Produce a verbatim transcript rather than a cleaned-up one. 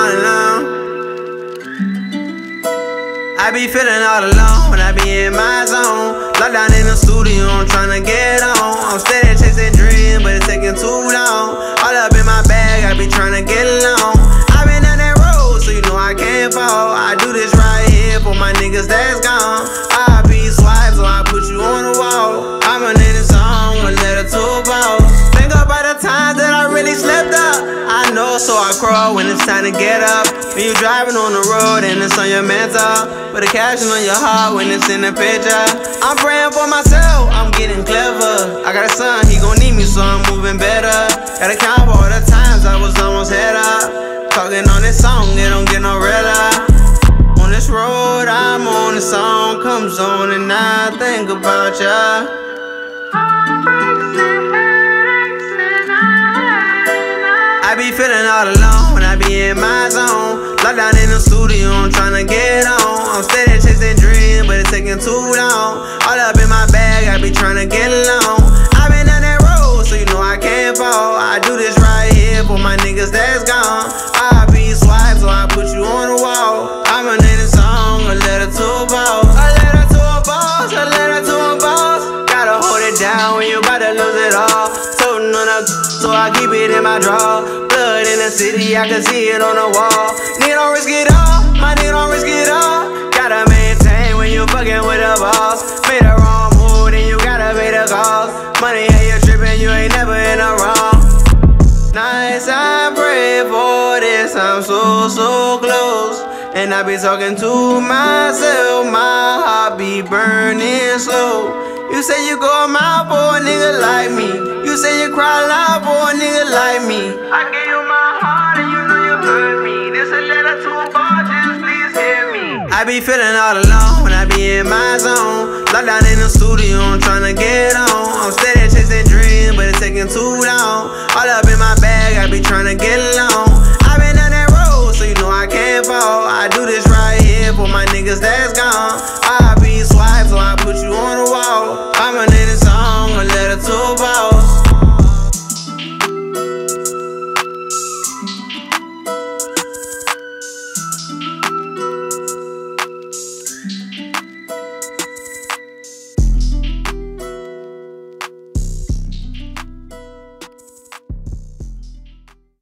all alone. I be feeling all alone when I be in my zone. Locked down in the studio, I'm tryna get on. I'm steady chasing dreams, but it's taking too long. All up in my bag, I be tryna get along. I been down that road, so you know I can't fall. I do this right here for my niggas that's gone. I be swipe, so I put you on the wall. I'ma name this song a letter to a boss. Think about the times that I really slept up. I know, so I crawl when it's time to get up. When you driving on the road and it's on your mental, put a caption on your heart when it's in the picture. I'm praying for myself, I'm getting clever. I got a son, he gon' need me, so I'm moving better. Gotta count for all the times I was almost head up. Talking on this song, it don't get no realer. On this road, I'm on, the song comes on, and I think about ya. I be feeling all alone when I be in my zone. Locked down in the studio, I'm tryna get on. I'm steady chasing dreams, but it's taking too long. All up in my bag, I be tryna get along. I been down that road, so you know I can't fall. I do this right here for my niggas that's gone. I be swipe, so I put you on the wall. I'ma name this song a letter to a boss. A letter to a boss, a letter to a boss. Gotta hold it down when you bout to lose it all. Toting on a so I keep it in my drawer. Blood in the city, I can see it on the wall. Nigga don't risk it all, my nigga don't risk it all. Gotta maintain when you fucking with a boss. Made a wrong move, then you gotta pay the cost. Money, hey, you trippin', you ain't never in the wrong. Nice, I pray for this, I'm so, so close. And I be talking to myself, my heart be burning slow. You say you go a mile for a nigga like me. You say you cry loud for a nigga like me. I gave you my heart and you know you hurt me. This a letter to a boss, just please hear me. I be feeling all alone when I be in my zone. Locked down in the studio, I'm tryna get on. I'm steady chasing dreams, but it's taking too long. All up in my bag, I be tryna get along.